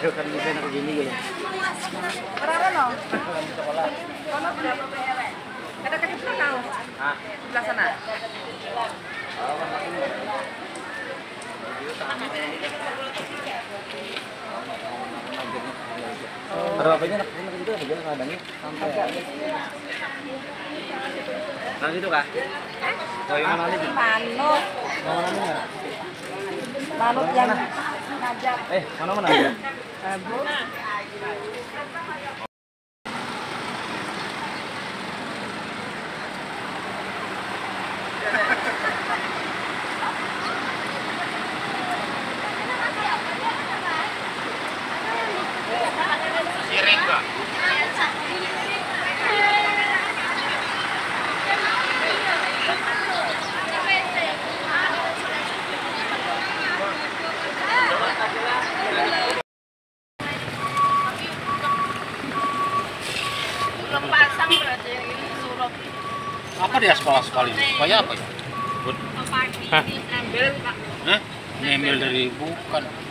kan bisa nak gini gitu. Berapa no? Sekolah. Kono berapa PL? Ada ke sebelah kau? Ah, Sebelah sana. Berapanya nak itu aja kadangnya sampai. Nah itu kah? Oh, yang mana nih? Manut. Mana nih? Manut yang ngajak. Mana ya? Bu. Siring kah? Pasang berarti yang ini suruh. Apa dia sekolah ini? Supaya apa ya? Hah? Ambil Pak. Hah? Ngambil dari bukan.